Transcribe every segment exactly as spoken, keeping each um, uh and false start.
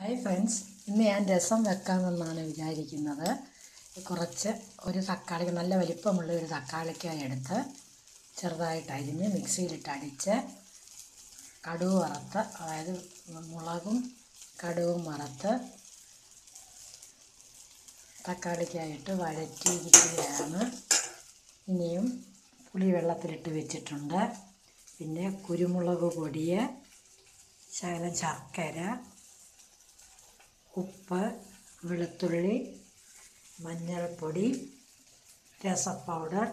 Hi friends, ഇന്ന് ഞാൻ രസം വെക്കാമെന്നാണ് വിചാരിക്കുന്നത്. കുറച്ച് ഒരു തക്കാളി, നല്ല വലിപ്പമുള്ള ഒരു തക്കാളിക്കായി എടുത്ത് ചെറുതായിട്ട് അരിഞ്ഞ് മിക്സിയിലിട്ട് അടിച്ച് കടുക് വറുത്ത്, അതായത് മുളകും കടുകും വറുത്ത് തക്കാളിക്കായിട്ട് വഴറ്റിയിരിക്കുകയാണ്. ഇനിയും പുളി വെള്ളത്തിലിട്ട് വെച്ചിട്ടുണ്ട്. പിന്നെ കുരുമുളക് പൊടി, ശകലം ശർക്കര, ഉപ്പ്, വെളുത്തുള്ളി, മഞ്ഞൾപ്പൊടി, രസ പൗഡർ,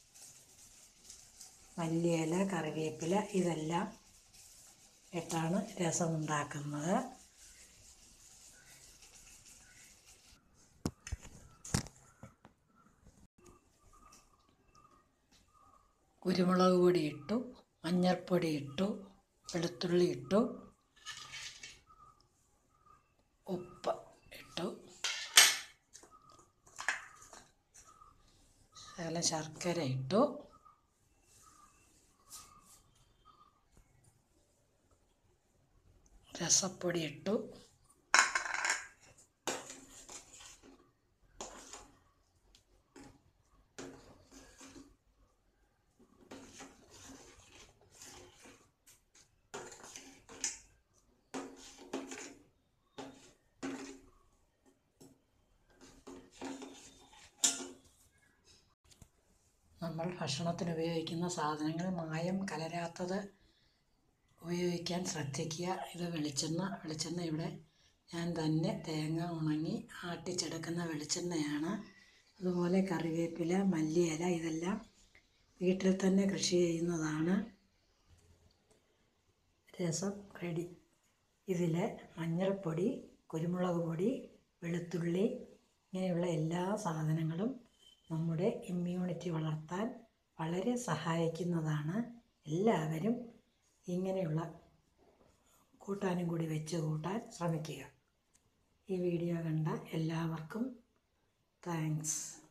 മല്ലിയില, കറിവേപ്പില ഇതെല്ലാം ഇട്ടാണ് രസം ഉണ്ടാക്കുന്നത്. കുരുമുളക് പൊടി ഇട്ടു, മഞ്ഞൾപ്പൊടി ഇട്ടു, വെളുത്തുള്ളി ഇട്ടു, ഉപ്പ് ഇട്ടു, ശകലം ശർക്കര ഇട്ടു, രസപ്പൊടി ഇട്ടു, നമ്മൾ ഭക്ഷണത്തിന് ഉപയോഗിക്കുന്ന സാധനങ്ങൾ മായം കലരാത്തത് ഉപയോഗിക്കാൻ ശ്രദ്ധിക്കുക. ഇത് വെളിച്ചെണ്ണ വെളിച്ചെണ്ണ ഇവിടെ ഞാൻ തന്നെ തേങ്ങ ഉണങ്ങി ആട്ടിച്ചെടുക്കുന്ന വെളിച്ചെണ്ണയാണ്. അതുപോലെ കറിവേപ്പില, മല്ലിയില ഇതെല്ലാം വീട്ടിൽ തന്നെ കൃഷി ചെയ്യുന്നതാണ്. രസം റെഡി. ഇതിൽ മഞ്ഞൾപ്പൊടി, കുരുമുളക് പൊടി, വെളുത്തുള്ളി ഇങ്ങനെയുള്ള എല്ലാ സാധനങ്ങളും നമ്മുടെ ഇമ്മ്യൂണിറ്റി വളർത്താൻ വളരെ സഹായിക്കുന്നതാണ്. എല്ലാവരും ഇങ്ങനെയുള്ള കൂട്ടാനും കൂടി വെച്ച് കൂട്ടാൻ ശ്രമിക്കുക. ഈ വീഡിയോ കണ്ട എല്ലാവർക്കും താങ്ക്സ്.